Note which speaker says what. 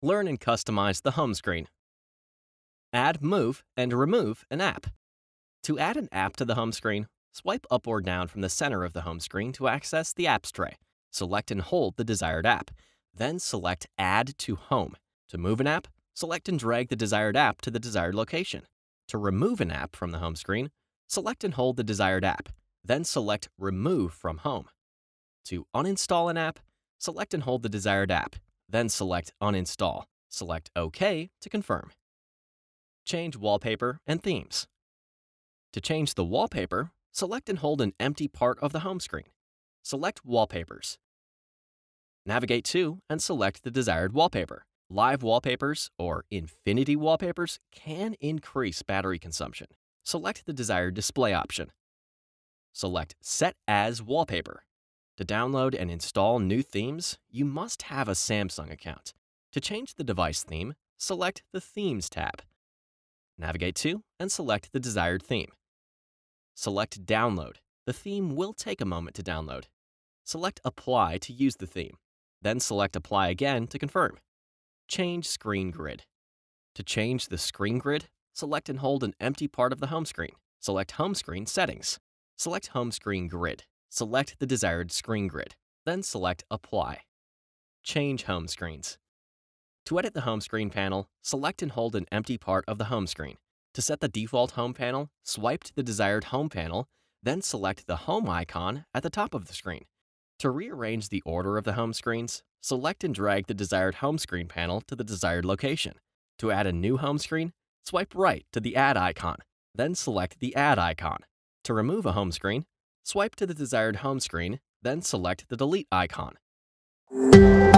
Speaker 1: Learn and customize the home screen. Add, move, and remove an app. To add an app to the home screen, swipe up or down from the center of the home screen to access the apps tray. Select and hold the desired app. Then select Add to Home. To move an app, select and drag the desired app to the desired location. To remove an app from the home screen, select and hold the desired app. Then select Remove from Home. To uninstall an app, select and hold the desired app. Then select Uninstall. Select OK to confirm. Change wallpaper and themes. To change the wallpaper, select and hold an empty part of the home screen. Select Wallpapers. Navigate to and select the desired wallpaper. Live wallpapers or infinity wallpapers can increase battery consumption. Select the desired display option. Select Set as Wallpaper. To download and install new themes, you must have a Samsung account. To change the device theme, select the Themes tab. Navigate to and select the desired theme. Select Download. The theme will take a moment to download. Select Apply to use the theme. Then select Apply again to confirm. Change Screen Grid. To change the screen grid, select and hold an empty part of the home screen. Select Home Screen Settings. Select Home Screen Grid. Select the desired screen grid. Then select Apply. Change home screens. To edit the home screen panel, select and hold an empty part of the home screen. To set the default home panel, swipe to the desired home panel, then select the home icon at the top of the screen. To rearrange the order of the home screens, select and drag the desired home screen panel to the desired location. To add a new home screen, swipe right to the Add icon, then select the Add icon. To remove a home screen, swipe to the desired home screen, then select the Delete icon.